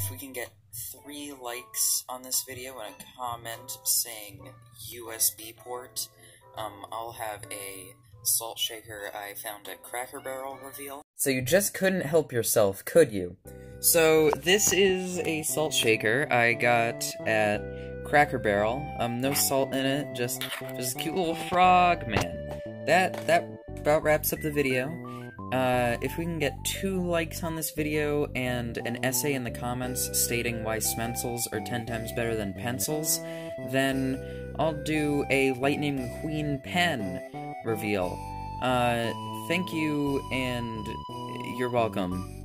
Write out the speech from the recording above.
if we can get 3 likes on this video and a comment saying USB port, I'll have a salt shaker I found at Cracker Barrel reveal. So you just couldn't help yourself, could you? So this is a salt shaker I got at Cracker Barrel. No salt in it, just a cute little frog, man. That about wraps up the video. If we can get 2 likes on this video and an essay in the comments stating why Smencils are 10 times better than pencils, then I'll do a Lightning McQueen pen reveal. Thank you, and you're welcome.